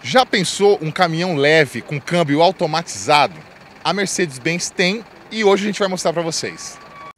Já pensou um caminhão leve com câmbio automatizado? A Mercedes-Benz tem e hoje a gente vai mostrar para vocês.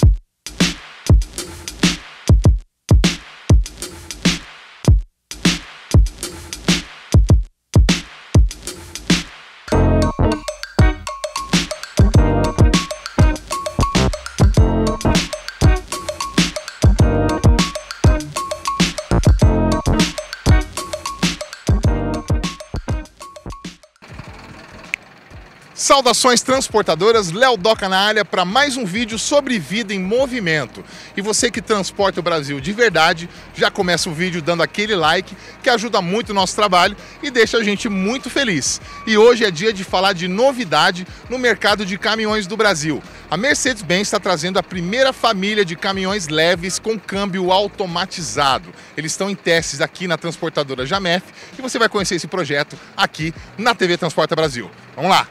Saudações transportadoras, Léo Doca na área para mais um vídeo sobre vida em movimento. E você que transporta o Brasil de verdade, já começa o vídeo dando aquele like que ajuda muito o nosso trabalho e deixa a gente muito feliz. E hoje é dia de falar de novidade no mercado de caminhões do Brasil. A Mercedes-Benz está trazendo a primeira família de caminhões leves com câmbio automatizado. Eles estão em testes aqui na transportadora Jamef e você vai conhecer esse projeto aqui na TV Transporta Brasil. Vamos lá!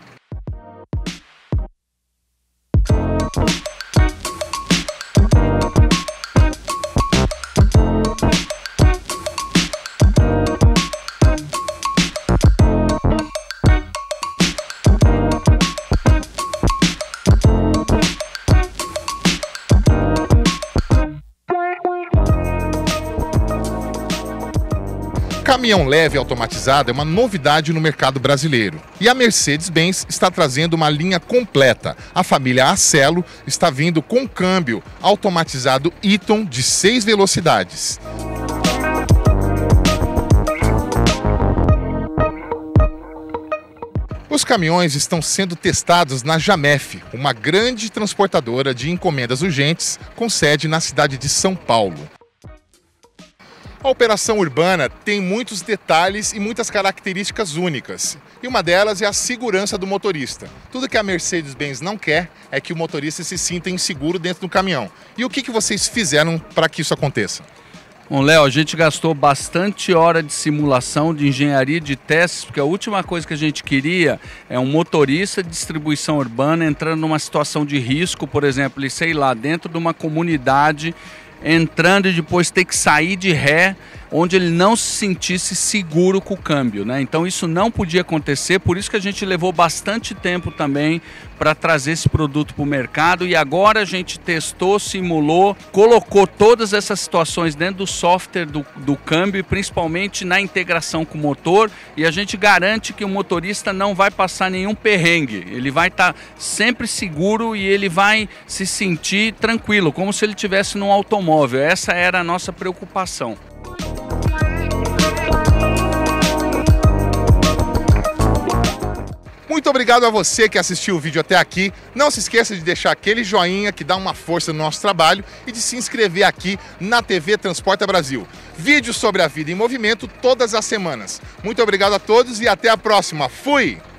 Caminhão leve automatizado é uma novidade no mercado brasileiro. E a Mercedes-Benz está trazendo uma linha completa. A família Acelo está vindo com câmbio automatizado Eaton de 6 velocidades. Os caminhões estão sendo testados na Jamef, uma grande transportadora de encomendas urgentes com sede na cidade de São Paulo. A operação urbana tem muitos detalhes e muitas características únicas. E uma delas é a segurança do motorista. Tudo que a Mercedes-Benz não quer é que o motorista se sinta inseguro dentro do caminhão. E o que vocês fizeram para que isso aconteça? Bom, Léo, a gente gastou bastante hora de simulação, de engenharia de testes, porque a última coisa que a gente queria é um motorista de distribuição urbana entrando numa situação de risco, por exemplo, sei lá, dentro de uma comunidade, entrando e depois ter que sair de ré, onde ele não se sentisse seguro com o câmbio, né? Então isso não podia acontecer, por isso que a gente levou bastante tempo também para trazer esse produto para o mercado e agora a gente testou, simulou, colocou todas essas situações dentro do software do câmbio e principalmente na integração com o motor e a gente garante que o motorista não vai passar nenhum perrengue, ele vai estar sempre seguro e ele vai se sentir tranquilo, como se ele estivesse num automóvel. Essa era a nossa preocupação. Muito obrigado a você que assistiu o vídeo até aqui. Não se esqueça de deixar aquele joinha que dá uma força no nosso trabalho e de se inscrever aqui na TV Transporta Brasil. Vídeos sobre a vida em movimento todas as semanas. Muito obrigado a todos e até a próxima. Fui!